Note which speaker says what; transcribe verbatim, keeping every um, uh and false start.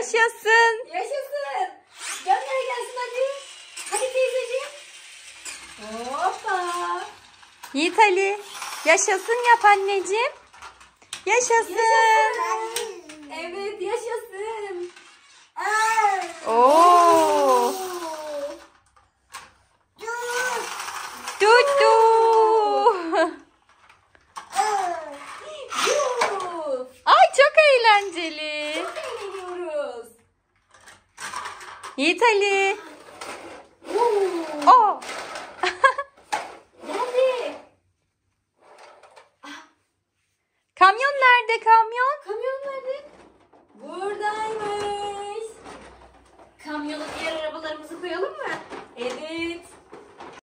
Speaker 1: Yaşasın.
Speaker 2: Yaşasın. Gönder gelsin hadi. Hadi teyzeciğim. Hoppa.
Speaker 1: Yiğit Ali. Yaşasın yap anneciğim. Yaşasın.
Speaker 2: Yaşasın. Evet yaşasın.
Speaker 1: Oo. Dudu. Ay çok eğlenceli.
Speaker 2: Çok eğleniyoruz.
Speaker 1: Yiğit Ali.